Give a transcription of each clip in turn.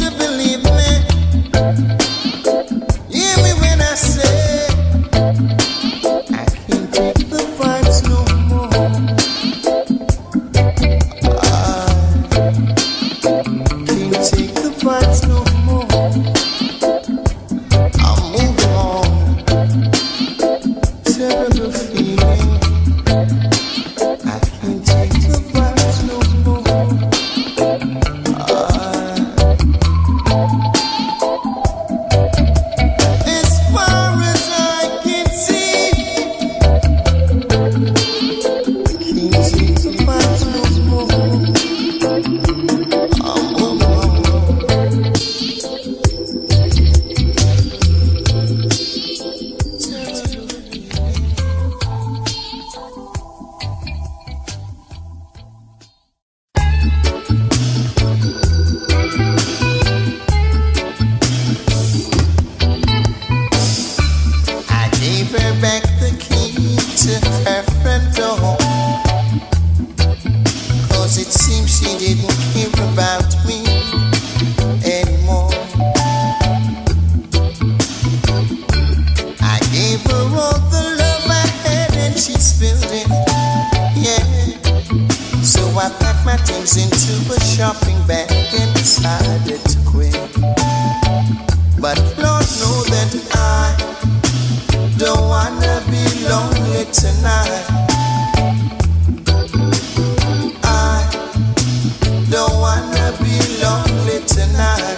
believe me? Hear me when I say I can't take the fights no more. I can't take the fights no more. I'm moving on. Terrible feeling. I can't take the fights no more. As far as I can see, can't take the fights no more. I'm moving on. I gave her back the key to her front door, 'cause it seems she didn't care about me anymore. I gave her all the love I had and she spilled it, yeah. So I packed my things into a shopping bag and decided to quit. But Lord knows that I don't wanna be lonely tonight. I don't wanna be lonely tonight.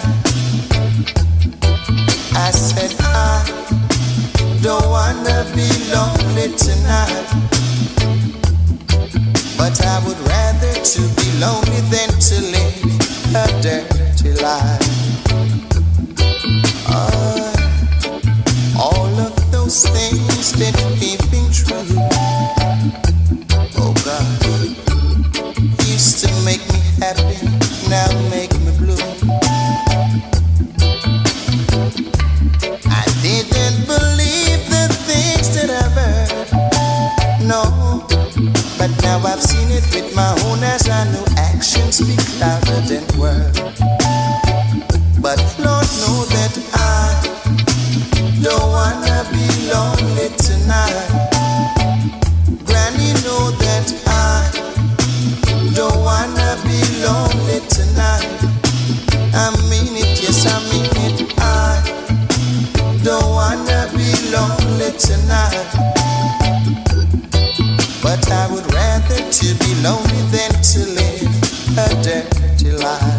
I said I don't wanna be lonely tonight. But I would rather to be lonely than to live a dirty life. All of those things that we've been through, oh God, used to make me happy, now make me blue. I didn't believe the things that I've heard, no, but now I've seen it with my own eyes. I know actions speak louder than words. But Lord knows that I don't wanna be lonely tonight. Granny know that I don't wanna be lonely tonight. I mean it, yes I mean it. I don't wanna be lonely tonight. But I would rather to be lonely than to live a dirty life.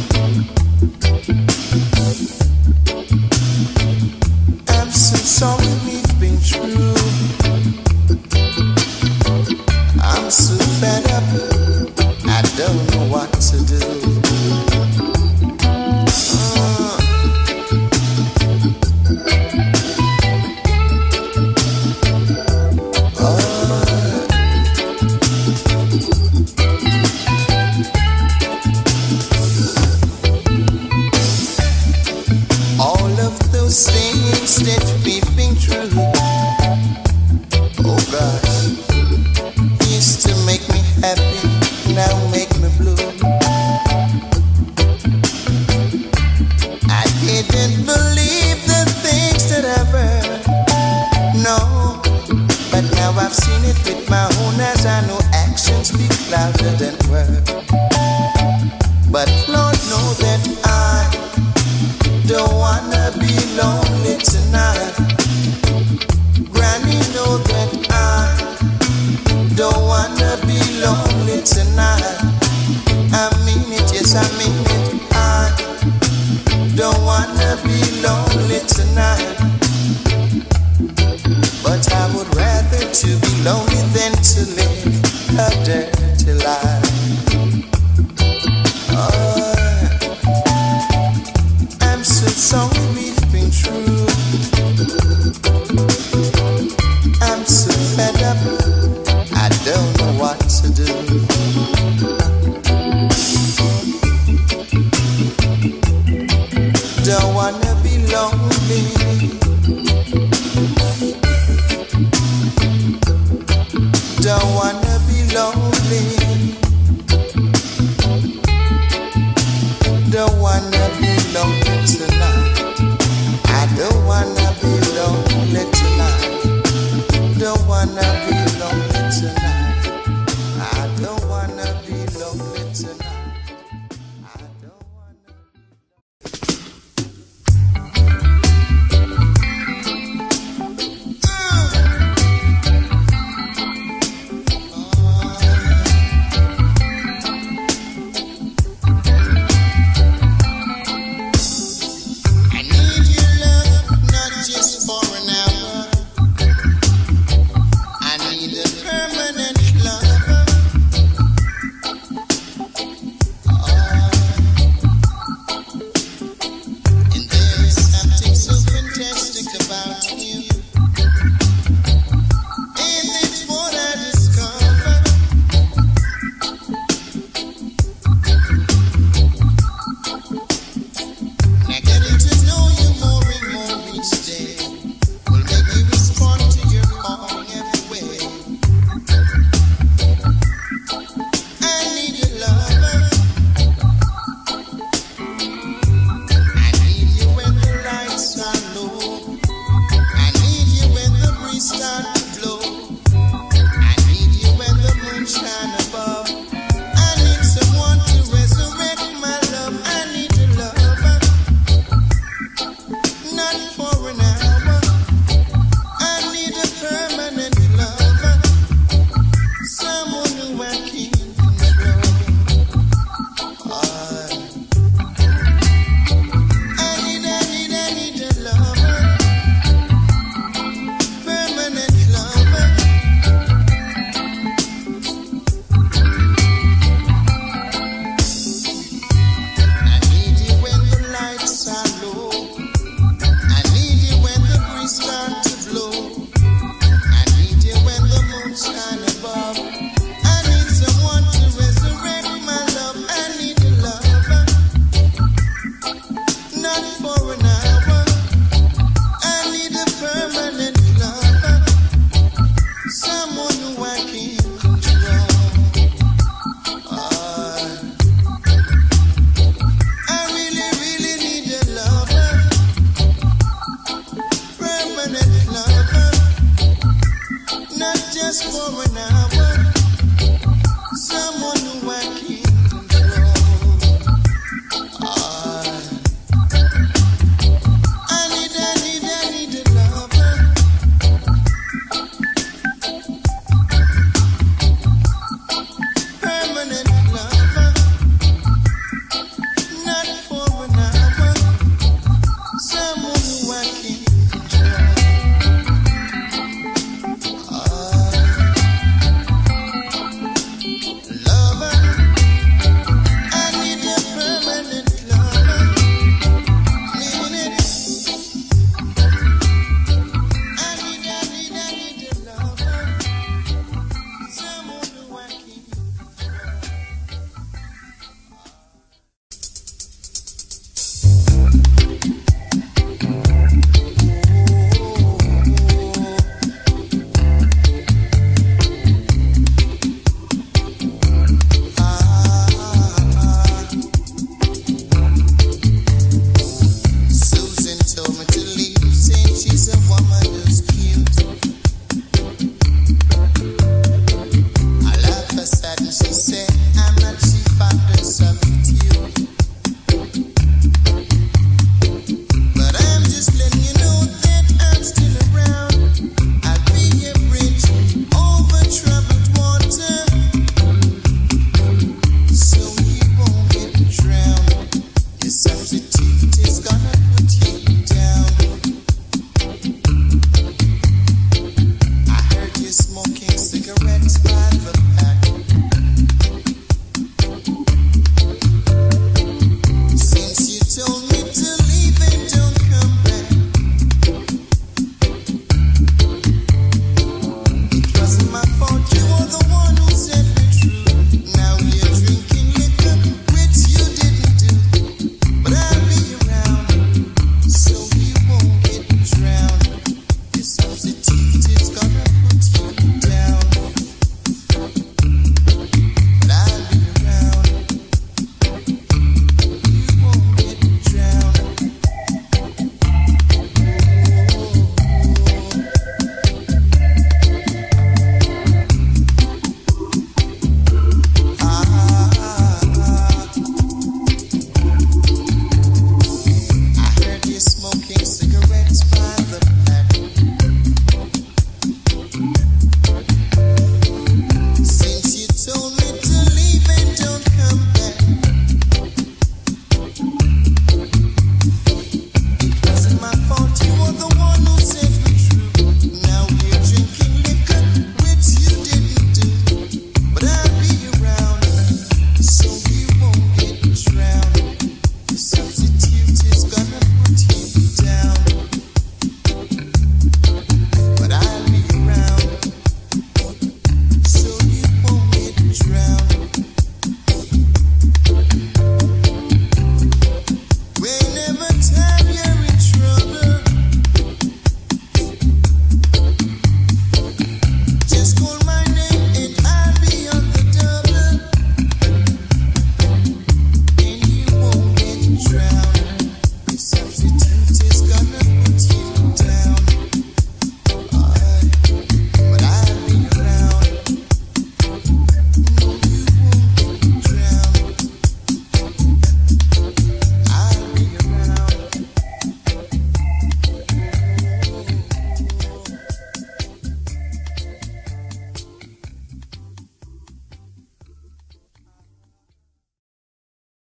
I'm so sorry we've been through. I'm so fed up, I don't know what to do. All of those things that we've been through, oh gosh, used to make me happy, now make me blue. I didn't believe the things that I've heard, no, but now I've seen it with my own eyes. I know actions speak louder than words. But Lord knows that I don't wanna be lonely tonight. Granny know that I don't wanna be lonely tonight. I mean it, yes I mean it. I don't wanna be lonely tonight. But I would rather to be lonely than to live a dirty life. I'm so sorry we've been through. I'm so fed up, I don't know what to do. Don't wanna be lonely. Don't wanna be lonely. Don't wanna be lonely. foreigner.